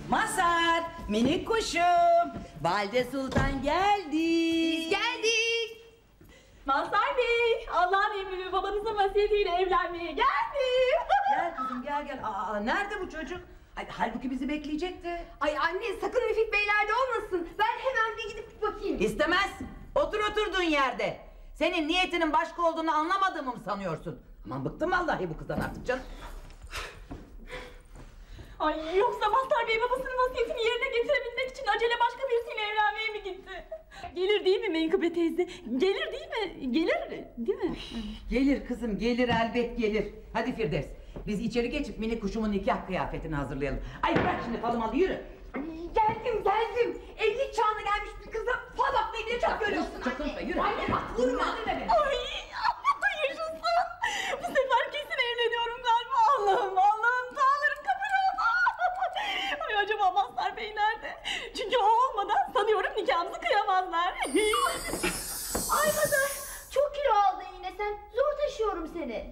Mazhar, minik kuşum. Valide Sultan geldi. Biz geldik. Mazhar Bey, Allah'ın emri babanızın vasiyetiyle evlenmeye geldim. Gel kızım gel. Aa, nerede bu çocuk? Halbuki bizi bekleyecekti. Ay anne sakın Müfit Beylerde olmasın. Ben hemen bir gidip bakayım. İstemez. Otur oturduğun yerde. Senin niyetinin başka olduğunu anlamadığımı mı sanıyorsun? Aman bıktım vallahi bu kızdan artık canım. Ay yoksa Mazhar Bey babasının vasiyetini yerine getirebilmek için acele başka birisiyle evlenmeye mi gitti? Gelir değil mi Menkıbe teyze? Gelir değil mi? Gelir değil mi? Gelir kızım gelir, elbet gelir. Hadi Firdevs, biz içeri geçip minik kuşumun nikah kıyafetini hazırlayalım. Ay bırak şimdi falım, yürü. Geldim. Evlilik çağına gelmiş bir kızla fal bakmayı bile çok görüyorsun Çakırsa yürü. Anne bak vurma. Ay yaşasın. Bu sefer kesin evleniyorum galiba. Allah'ım dağların kabul oldu. Ay acaba Mazhar Bey nerede? Çünkü o olmadan sanıyorum nikahımızı kıyamazlar. Ay Mazhar çok kilo aldın yine sen. Zor taşıyorum seni.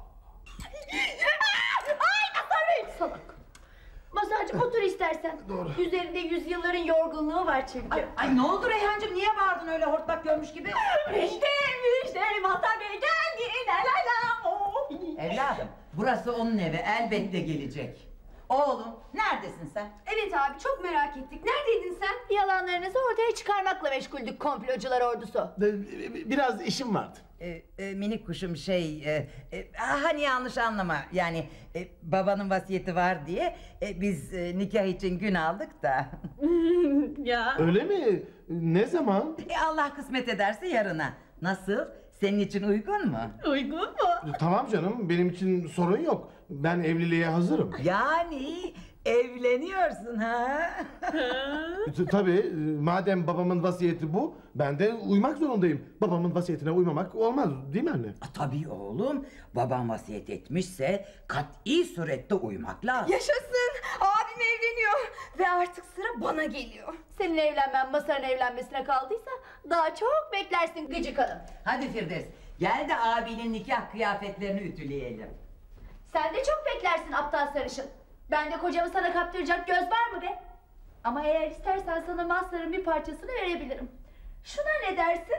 Ay Mazhar Bey. Salak. Mazhar'cığım otur istersen. Doğru. Üzerinde yüzyılların yorgunluğu var çünkü. Ay ne oldu Reyhancığım, niye bağırdın öyle hortlak görmüş gibi? İşte Mazhar Bey geldi. La la la. Oh. Evladım, burası onun evi, elbette gelecek. Oğlum, neredesin sen? Evet abi çok merak ettik. Neredeydin sen? Yalanlarınızı ortaya çıkarmakla meşguldük komplocular ordusu. Biraz işim vardı. Minik kuşum hani yanlış anlama, yani babanın vasiyeti var diye biz nikah için gün aldık da. Ya. Öyle mi? Ne zaman? Allah kısmet ederse yarına. Nasıl? Senin için uygun mu? Uygun mu? Tamam canım, benim için sorun yok. Ben evliliğe hazırım. Yani evleniyorsun ha? Tabii, madem babamın vasiyeti bu, ben de uymak zorundayım. Babamın vasiyetine uymamak olmaz, değil mi anne? Tabii oğlum, baban vasiyet etmişse kat'i surette uymak lazım. Yaşasın! Abim evleniyor ve artık sıra bana geliyor. Senin evlenmen Mazhar'ın evlenmesine kaldıysa daha çok beklersin gıcık hanım. Hadi Firdevs, gel de abinin nikah kıyafetlerini ütüleyelim. Sen de çok beklersin aptal sarışın. Ben de kocamı sana kaptıracak göz var mı be? Ama eğer istersen sana Mazhar'ın bir parçasını verebilirim. Şuna ne dersin?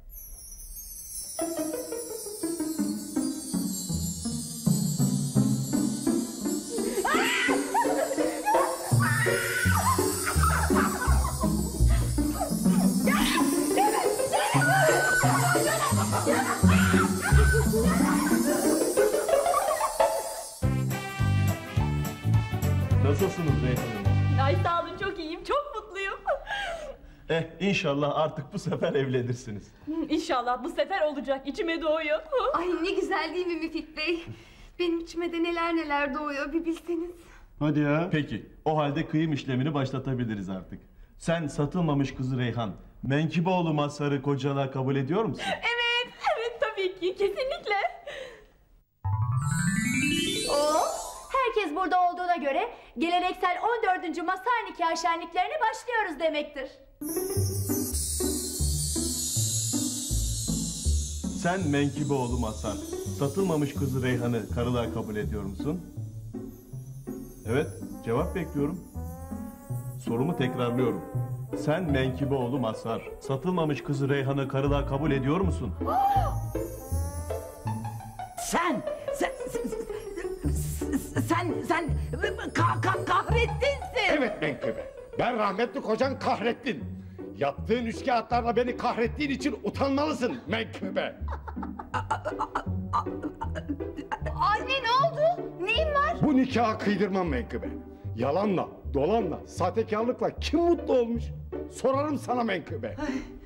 Nasılsınız Reyhan Hanım? Ay sağ olun çok iyiyim. Çok mutluyum. İnşallah artık bu sefer evlenirsiniz. İnşallah bu sefer olacak. İçime doğuyor. Ay ne güzel değil mi Müfit Bey? Benim içime de neler neler doğuyor bir bilseniz. Hadi ya. Peki, o halde kıyım işlemini başlatabiliriz artık. Sen satılmamış kızı Reyhan, Menkiboğlu Mazhar'ı kocana kabul ediyor musun? Evet tabii ki. Kesinlikle. Herkes burada olduğuna göre geleneksel 14. Mazhar nikah şenliklerine başlıyoruz demektir. Sen Menkiboğlu Mazhar, satılmamış kızı Reyhan'ı karılığa kabul ediyor musun? Evet, cevap bekliyorum. Sorumu tekrarlıyorum. Sen Menkiboğlu Mazhar, satılmamış kızı Reyhan'ı karılığa kabul ediyor musun? Sen kahrettinsin. Evet Menkıbe, ben rahmetli kocan Kahrettin. Yaptığın üçkağıtlarla beni kahrettiğin için utanmalısın Menkıbe. Anne ne oldu? Neyin var? Bu nikahı kıydırmam Menkıbe. Yalanla, dolanla, sahtekarlıkla kim mutlu olmuş? Sorarım sana Menkıbe.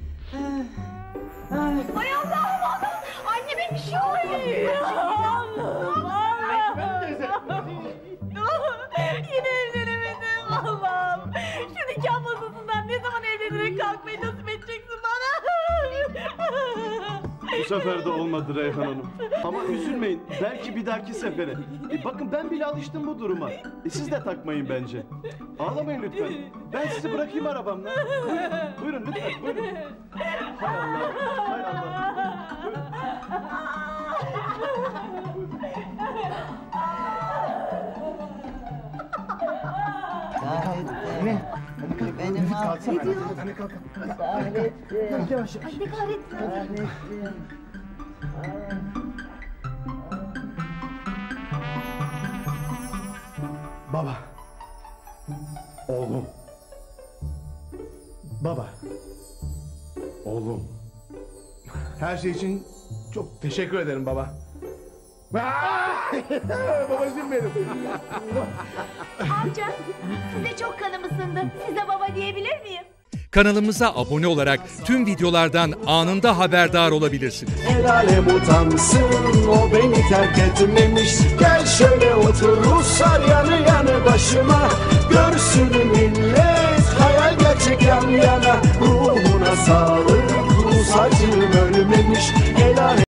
Ay Allah'ım! Anneme bir şey oluyor. Yine evlenemedim Allah'ım. Şu nikah masasından ne zaman evlenerek kalkmayı nasip edeceksin bana? Bu sefer de olmadı Reyhan Hanım. Ama üzülmeyin, belki bir dahaki sefere. Bakın ben bile alıştım bu duruma. Siz de takmayın bence. Ağlamayın lütfen. Ben sizi bırakayım arabamla. Buyurun lütfen, buyurun. Hay Allah, hay Allah. Buyurun. Kahretsin. Benim affediyor. Kahretsin. Yavaş. Ay ne kahretsin. Kahretsin. Baba. Oğlum. Baba. Oğlum. Her şey için çok teşekkür ederim baba. Babacığım benim. Amca size çok kanım ısındı. Size baba diyebilir miyim? Kanalımıza abone olarak tüm videolardan anında haberdar olabilirsiniz. El alem utansın, o beni terk etmemiş. Gel şöyle otur Ruslar yanı yanı başıma. Görsün